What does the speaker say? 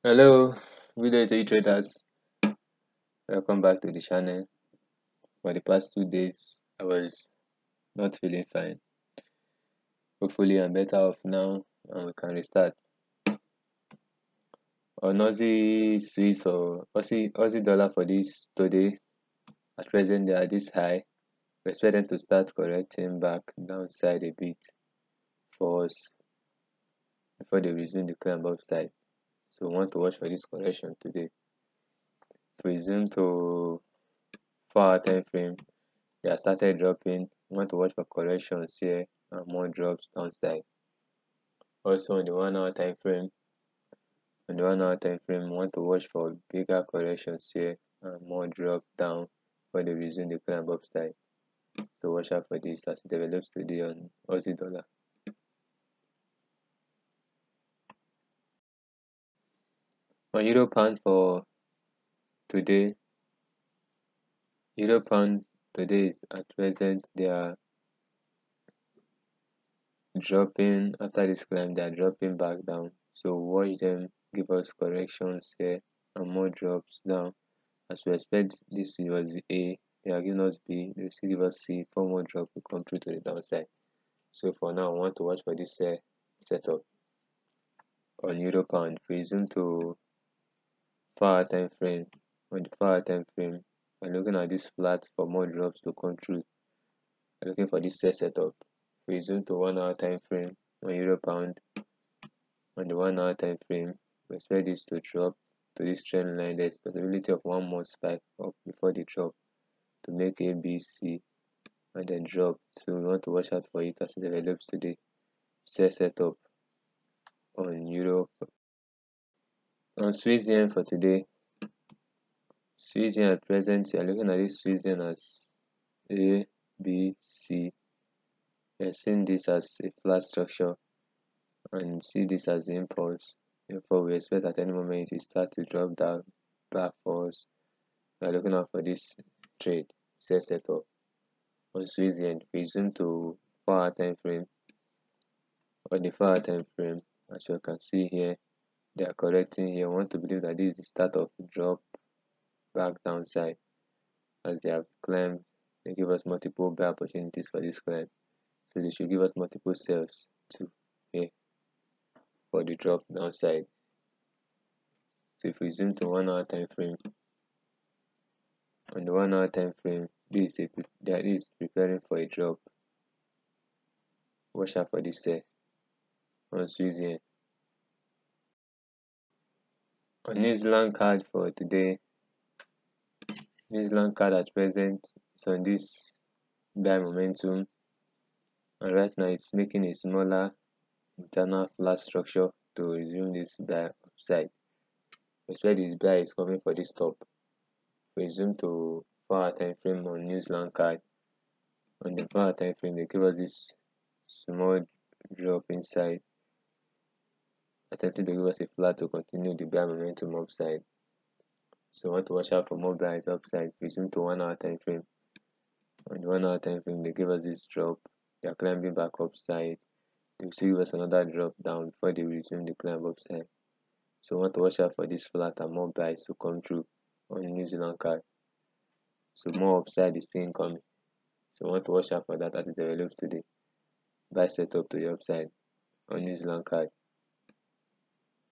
Hello, good day to you traders. Welcome back to the channel. For the past 2 days, I was not feeling fine. Hopefully, I'm better off now and we can restart. On Aussie Swiss or Aussie dollar for this today, at present they are this high. We expect them to start correcting back downside a bit for us before they resume the climb upside. So, we want to watch for this correction today. If we zoom to 4-hour time frame, they have started dropping. We want to watch for corrections here and more drops downside. Also on the 1 hour time frame, we want to watch for bigger corrections here and more drop down for the resume the climb upside. So watch out for this as it develops today on Aussie dollar. On Euro pound for today, Euro pound today is at present they are dropping after this climb, they are dropping back down. So watch them give us corrections here and more drops down. As we expect this was A, they are giving us B, they will still give us C, 4 more drop will come through to the downside. So for now, I want to watch for this setup on Euro pound. If we zoom to 4 hour time frame, on the 4 hour time frame, we're looking at this flat for more drops to come through. We're looking for this setup. If we zoom to 1 hour time frame on Euro pound, on the 1 hour time frame, we expect this to drop to this trend line. There's possibility of one more spike up before the drop to make A, B, C, and then drop. So we want to watch out for it as it develops today. Setup on Euro. On Swiss yen for today, Swiss yen at present, you are looking at this Swiss yen as A, B, C. You are seeing this as a flat structure and see this as the impulse. Therefore, we expect at any moment it start to drop down back for us. We are looking out for this trade setup on Swiss yen. We zoom to 4 hour time frame. On the 4 hour time frame, as you can see here, they are correcting here. I want to believe that this is the start of drop back downside as they have climbed. They give us multiple buy opportunities for this climb, so they should give us multiple sales too here for the drop downside. So if we zoom to 1 hour time frame, on the 1 hour time frame, this is preparing for a drop. Watch out for this on Swiss yen. On New Zealand card for today, New Zealand card at present is on this buy momentum, and right now it's making a smaller internal flat structure to resume this buy upside. Expect this buy is coming for this top. We zoom to 4 hour time frame on New Zealand card. On the 4 hour time frame, they give us this small drop inside, attempting to give us a flat to continue the buy momentum upside. So I want to watch out for more buys upside. We zoom to 1 hour time frame. On the 1 hour time frame, they give us this drop. They are climbing back upside. They will still give us another drop down before they resume the climb upside. So I want to watch out for this flat and more buys to come through on the New Zealand card. So more upside is still incoming. So I want to watch out for that as it develops today. Buy setup to the upside on New Zealand card.